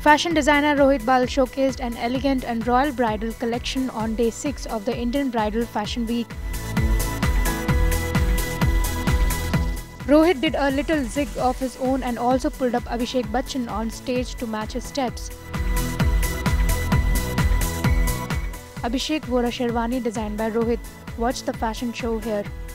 Fashion designer Rohit Bal showcased an elegant and royal bridal collection on day 6 of the Indian Bridal Fashion Week. Rohit did a little zig of his own and also pulled up Abhishek Bachchan on stage to match his steps. Abhishek wore a sherwani designed by Rohit. Watch the fashion show here.